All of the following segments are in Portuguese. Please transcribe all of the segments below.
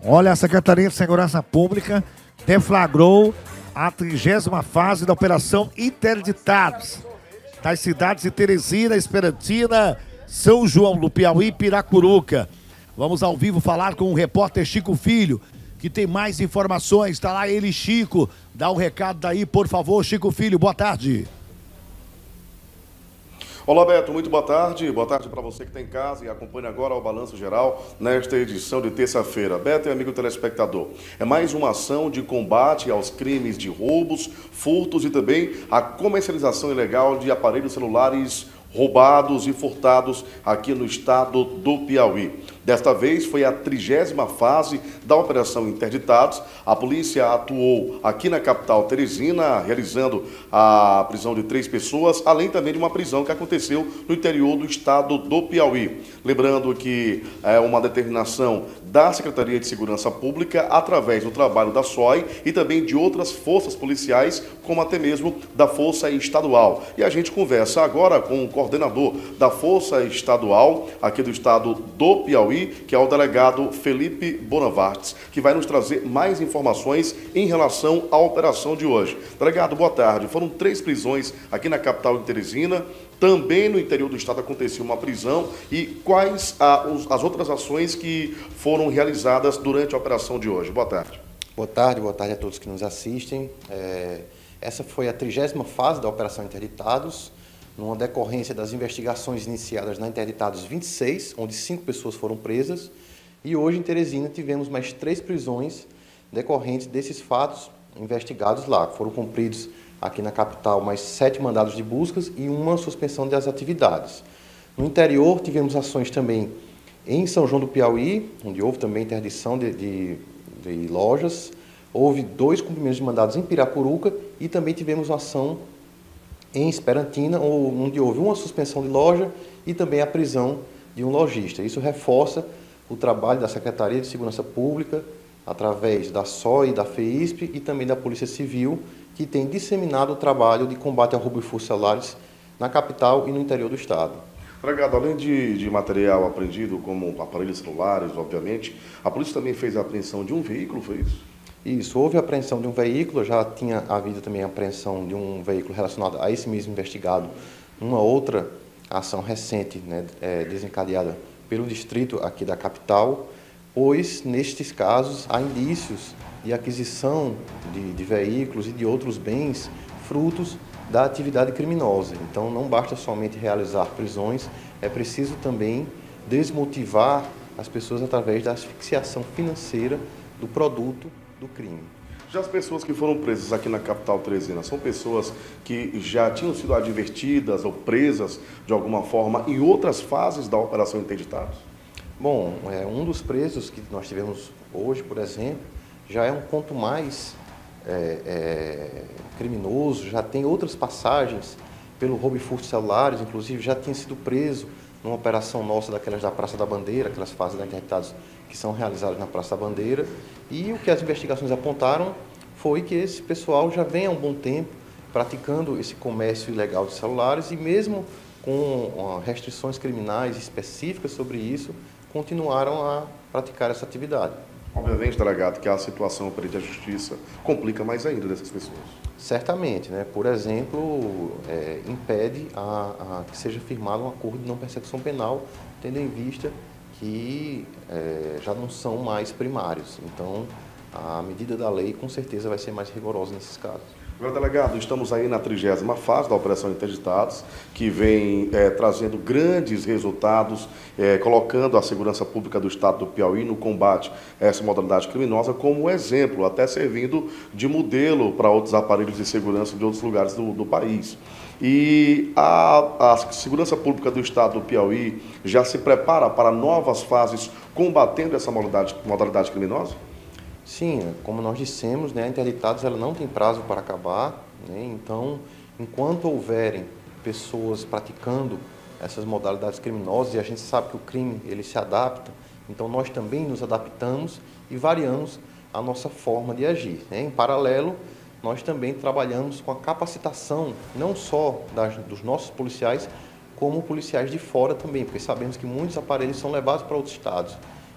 Olha, a Secretaria de Segurança Pública deflagrou a 30ª fase da Operação Interditados das cidades de Teresina, Esperantina, São João do Piauí e Piracuruca. Vamos ao vivo falar com o repórter Chico Filho, que tem mais informações. Está lá ele, Chico. Dá um recado daí, por favor, Chico Filho. Boa tarde. Olá, Beto, muito boa tarde. Boa tarde para você que está em casa e acompanha agora o Balanço Geral nesta edição de terça-feira. Beto e amigo telespectador, é mais uma ação de combate aos crimes de roubos, furtos e também a comercialização ilegal de aparelhos celulares roubados e furtados aqui no estado do Piauí. Desta vez foi a 30ª fase da Operação Interditados. A polícia atuou aqui na capital Teresina, realizando a prisão de 3 pessoas, além também de uma prisão que aconteceu no interior do estado do Piauí. Lembrando que é uma determinação da Secretaria de Segurança Pública, através do trabalho da SOI e também de outras forças policiais, como até mesmo da Força Estadual. E a gente conversa agora com o coordenador da Força Estadual aqui do estado do Piauí, que é o delegado Felipe Bonavartes, que vai nos trazer mais informações em relação à operação de hoje. Delegado, boa tarde. Foram 3 prisões aqui na capital de Teresina. Também no interior do estado aconteceu uma prisão. E quais as outras ações que foram realizadas durante a operação de hoje? Boa tarde. Boa tarde a todos que nos assistem. Essa foi a 30ª fase da Operação Interditados, numa decorrência das investigações iniciadas na Interditados 26, onde 5 pessoas foram presas. E hoje em Teresina tivemos mais 3 prisões decorrentes desses fatos investigados lá. Foram cumpridos aqui na capital mais 7 mandados de buscas e uma suspensão das atividades. No interior tivemos ações também em São João do Piauí, onde houve também interdição de lojas. Houve 2 cumprimentos de mandados em Piracuruca e também tivemos uma ação em Esperantina, onde houve uma suspensão de loja e também a prisão de um lojista. Isso reforça o trabalho da Secretaria de Segurança Pública, através da SOI, da FEISP e também da Polícia Civil, que tem disseminado o trabalho de combate ao roubo e furto celulares na capital e no interior do estado. Delegado, além de material apreendido, como aparelhos celulares, obviamente, a polícia também fez a apreensão de um veículo, foi isso? Isso, houve a apreensão de um veículo, já tinha havido também a apreensão de um veículo relacionado a esse mesmo investigado, uma outra ação recente, né, desencadeada pelo distrito aqui da capital, pois, nestes casos, há indícios de aquisição de veículos e de outros bens frutos da atividade criminosa. Então, não basta somente realizar prisões, é preciso também desmotivar as pessoas através da asfixiação financeira do produto do crime. Já as pessoas que foram presas aqui na capital Teresina, são pessoas que já tinham sido advertidas ou presas de alguma forma em outras fases da Operação Interditados? Bom, um dos presos que nós tivemos hoje, por exemplo, já é um ponto mais criminoso, já tem outras passagens pelo roubo e furto de celulares, inclusive já tinha sido preso numa operação nossa daquelas da Praça da Bandeira, aquelas fases da Interditados que são realizadas na Praça da Bandeira, e o que as investigações apontaram foi que esse pessoal já vem há um bom tempo praticando esse comércio ilegal de celulares e mesmo com restrições criminais específicas sobre isso, continuaram a praticar essa atividade. Obviamente, delegado, que a situação perante a justiça complica mais ainda dessas pessoas. Certamente, né? Por exemplo, impede que seja firmado um acordo de não persecução penal, tendo em vista que já não são mais primários. Então, a medida da lei com certeza vai ser mais rigorosa nesses casos. Agora, delegado, estamos aí na 30ª fase da Operação Interditados, que vem trazendo grandes resultados, colocando a segurança pública do estado do Piauí no combate a essa modalidade criminosa como exemplo, até servindo de modelo para outros aparelhos de segurança de outros lugares do país. E a segurança pública do estado do Piauí já se prepara para novas fases combatendo essa modalidade criminosa? Sim, como nós dissemos, né, a Interditados ela não tem prazo para acabar, né, então, enquanto houverem pessoas praticando essas modalidades criminosas, e a gente sabe que o crime ele se adapta, então nós também nos adaptamos e variamos a nossa forma de agir, né. Em paralelo, nós também trabalhamos com a capacitação, não só dos nossos policiais, como policiais de fora também, porque sabemos que muitos aparelhos são levados para outros estados.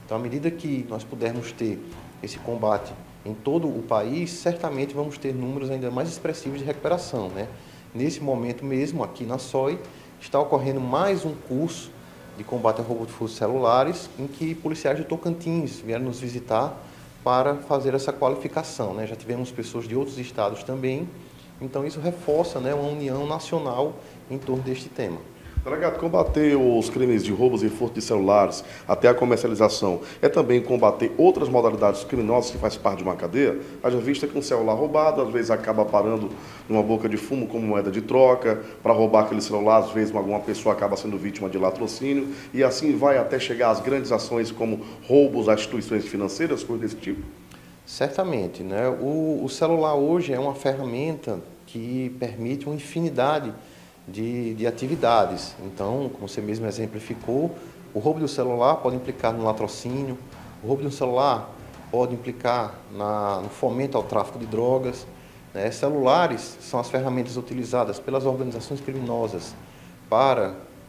Então, à medida que nós pudermos ter esse combate em todo o país, certamente vamos ter números ainda mais expressivos de recuperação, né? Nesse momento mesmo, aqui na SOI, está ocorrendo mais um curso de combate ao roubo de furtos celulares, em que policiais de Tocantins vieram nos visitar para fazer essa qualificação, né? Já tivemos pessoas de outros estados também, então isso reforça, né, uma união nacional em torno deste tema. Delegado, combater os crimes de roubos e furto de celulares até a comercialização é também combater outras modalidades criminosas que faz parte de uma cadeia? Haja vista que um celular roubado às vezes acaba parando numa boca de fumo como moeda de troca, para roubar aquele celular, às vezes alguma pessoa acaba sendo vítima de latrocínio e assim vai até chegar às grandes ações como roubos às instituições financeiras, coisas desse tipo? Certamente, né? O celular hoje é uma ferramenta que permite uma infinidade de atividades. Então, como você mesmo exemplificou, o roubo do celular pode implicar no latrocínio, o roubo do celular pode implicar no fomento ao tráfico de drogas, né? Celulares são as ferramentas utilizadas pelas organizações criminosas para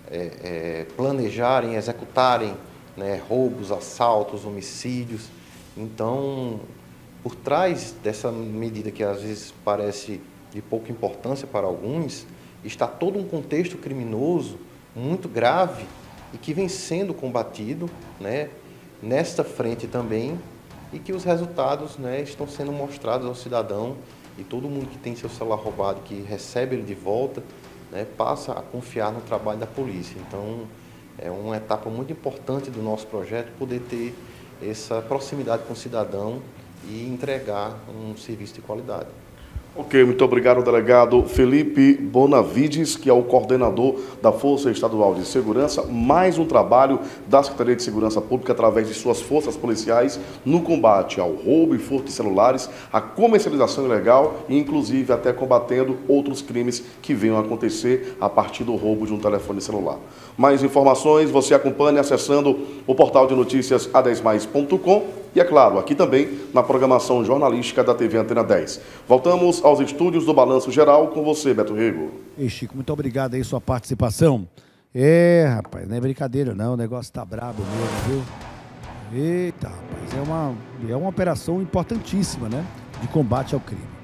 planejarem, executarem, né, roubos, assaltos, homicídios. Então, por trás dessa medida que às vezes parece de pouca importância para alguns, está todo um contexto criminoso muito grave e que vem sendo combatido, né, nesta frente também, e que os resultados, né, estão sendo mostrados ao cidadão, e todo mundo que tem seu celular roubado, que recebe ele de volta, né, passa a confiar no trabalho da polícia. Então, é uma etapa muito importante do nosso projeto poder ter essa proximidade com o cidadão e entregar um serviço de qualidade. Ok, muito obrigado, delegado Felipe Bonavides, que é o coordenador da Força Estadual de Segurança. Mais um trabalho da Secretaria de Segurança Pública através de suas forças policiais no combate ao roubo e furto de celulares, a comercialização ilegal e, inclusive, até combatendo outros crimes que venham a acontecer a partir do roubo de um telefone celular. Mais informações você acompanha acessando o portal de notícias a10mais.com. E, é claro, aqui também na programação jornalística da TV Antena 10. Voltamos aos estúdios do Balanço Geral com você, Beto Rego. Ei, Chico, muito obrigado aí sua participação. Rapaz, não é brincadeira não, o negócio tá brabo mesmo, viu? Eita, rapaz, é uma operação importantíssima, né? De combate ao crime.